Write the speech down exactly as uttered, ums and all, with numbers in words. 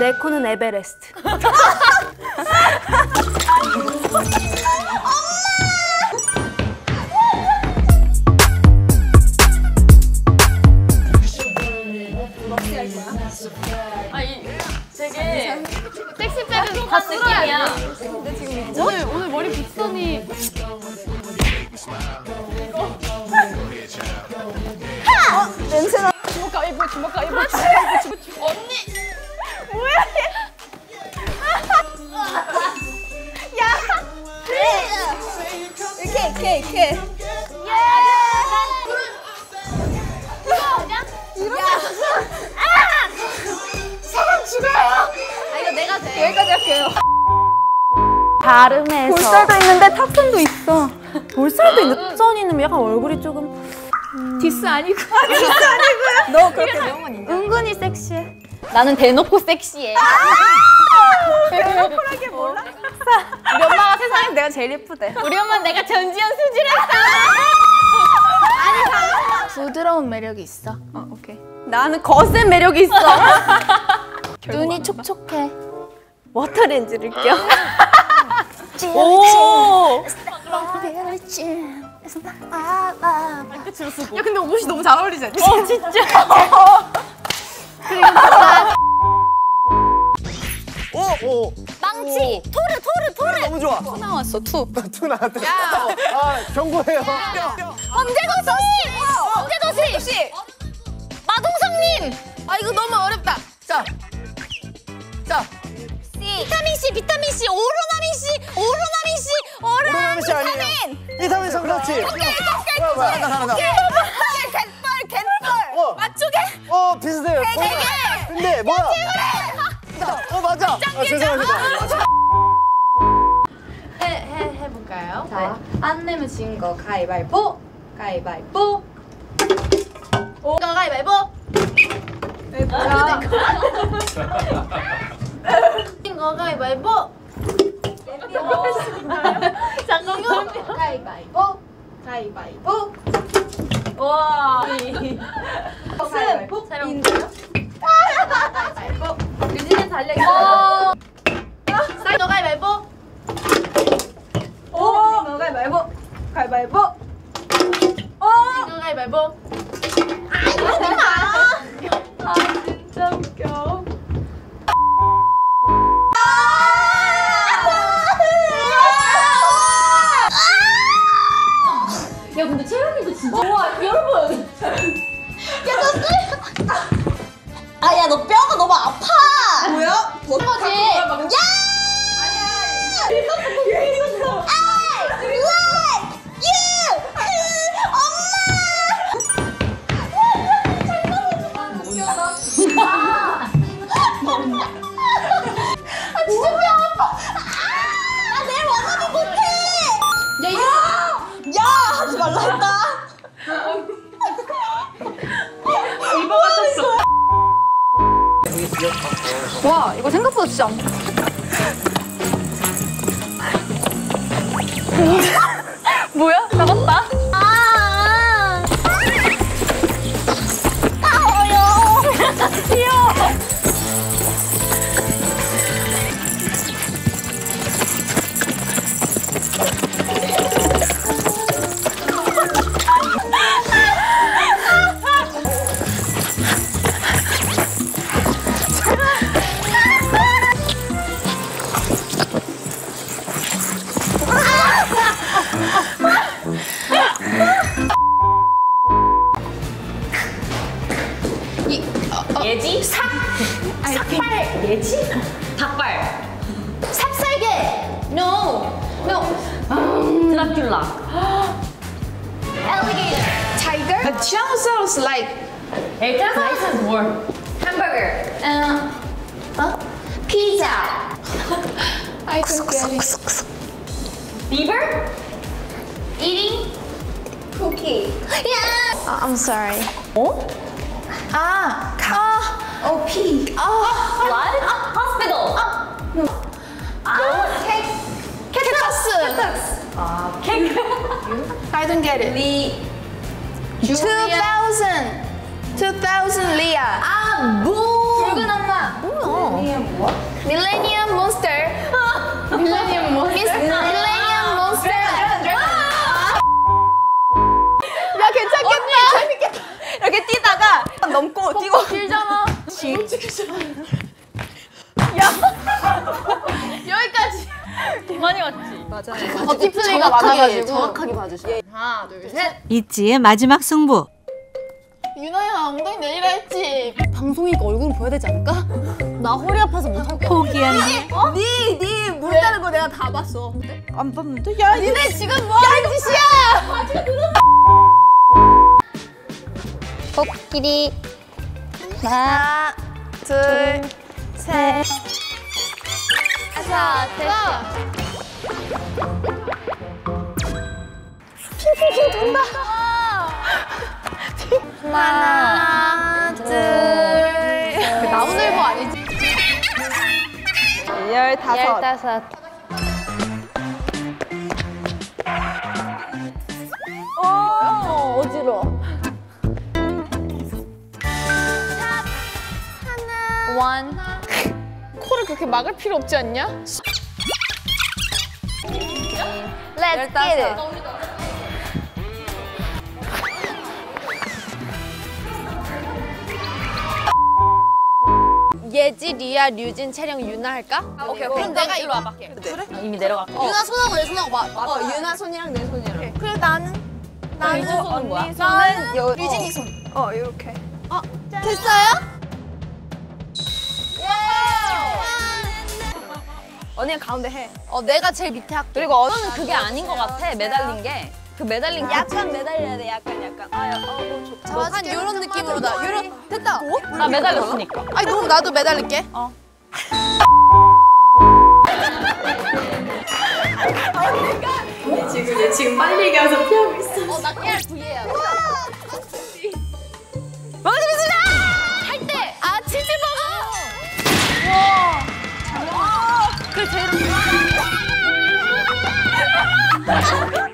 내 코는 에베레스트. 되게 섹시백은 다 느낌이야. 오늘 오늘 머리 빗선이. 어, 냄새나. 주먹 가위보 주먹 가위보. 언니. 뭐야 얘? 야. 이렇게 이렇게 이렇게. 예. 이거 아! 사람 죽어요. 아 이거 내가 돼. 여기까지 할게요. 다름에서 볼살도 있는데 탑선도 있어. 볼살도 있는데 탑선이는 약간 얼굴이 조금 음... 디스 아니고. 아, 디스 아니고요? 너 그렇게 명언 인정. 은근히 섹시해. 나는 대놓고 섹시해. 대놓고라게 몰라? 우리 엄마가 세상에서 내가 제일 예쁘대. 우리 엄마는 내가 전지현 수지랬어. 부드러운 매력이 있어. 어, 오케이. 나는 거센 매력이 있어. 눈이 촉촉해. 워터렌즈를 껴. 오. 야 근데 옷이 너무 잘 어울리지 않지? 어 진짜. 오! 오! 망치. 토르 토르 토르. 너무 좋아. 투 나왔어 투. 투 나왔대. 아 경고해요. 범죄도시. 범죄도시. 마동석님. 아 이거 너무 어렵다. 자, 자. 비타민 C, 비타민 C, 오로나민 C, 오로나민 C, 오로나민 C 아니에요. 비타민 C 그렇지. 오케이, 오케이, 하나 하나 하나. 갯벌, 갯벌. 어. 맞추게. 어 비슷해요. 되게. 근데 뭐야? 어 맞아. 아, 죄송합니다. 해 해 해볼까요? 자, 안 내면 진 거 가위바위보. 가위바위보. 오 가위바위보. 자. 진 거 가위바위보. 잠깐만. 가위바위보. 가위바위보. 와. 가위바위보. 인데요? 가위바위보. 유진이 달려있어. 쌀 너 가위바위보. 오! 너 가위바위보. 가위바위보. 오! 너 가위바위보. 아 이러지 마. 아 진짜 웃겨. 야 근데 채영이도 진짜 와 여러분 아야 너 뼈가 너무 아파. 뭐야? 뭐 거지. 야! 와 이거 생각보다 진짜 안 뭐야? 잡았다. 아. 따가워요. 귀여워. 예지? 삭! 삭발! 예지? 닭발! 삽살개! No! No! 드라큘라! Alligator! Tiger? The channel sounds like It says more. Hamburger! Uh, 어? Pizza! I don't get it. Beaver? Eating? Cookie! Yeah! Uh, I'm sorry. 어? 아, 아, oh pee. 아, Blood? Hospital! 아, cake! 캣타스. 아, cake! I don't get it. 리... two thousand. two thousand Leah. 아, 무! 붉은 악마. 밀레니엄 몬스터. 밀레니엄 몬스터. 밀레니엄 몬스터. 야 괜찮겠다. 재밌겠다. 이렇게 뛰다가 넘고 뛰고 길잖아. 야 여기까지. 많이 왔지. 맞아요. 버티 플레이가 많아가지고. 정확하게 봐주셔. 하나 둘 셋. 있지의 마지막 승부. 유나야 엉덩이 내리라 했지. 방송이니까 얼굴 보여야 되지 않을까? 나 허리 아파서 못할 거야. 포기한 뒤 니니 물 따는 거 내가 다 봤어. 안 봤는데? 야 니네 지금 뭐 하는 짓이야? 코끼리. 하나, 둘, 셋. 다섯, 핑핑핑 돈다. 하나, 둘. 나무늘보 아니지? 열다섯. 열다섯. 어, 어지러워. 원. 코를 그렇게 막을 필요 없지 않냐? Let's get it. 예지, 리아, 류진, 채령, 유나 할까? 오케이, 그럼 내가 이리 와봐. 그래? 이미 내려갔고. 유나 손하고 내 손하고 봐. 어, 유나 손이랑 내 손이랑. 그래 나는 나는 류진 손은 뭐야? 나는 여, 유진이 손. 어, 이렇게. 됐어요? 언니가 가운데 해. 어 내가 제일 밑에 할게. 그리고 언니는 그게 아닌 것 같아. 매달린 게. 그 매달린 게 약간 매달려야 돼. 약간 약간. 아, 야, 어, 너 좋다. 한 이런 느낌으로다. 요런 됐다. 나 매달렸으니까. 아니 그럼 나도 매달릴게. 어. 지금 얘 지금 빨리 얘기해서 피하고 있어. 어, 나 깨알 V예요. 반갑습니다. 할 때! 아, 치즈버거! 그 제일.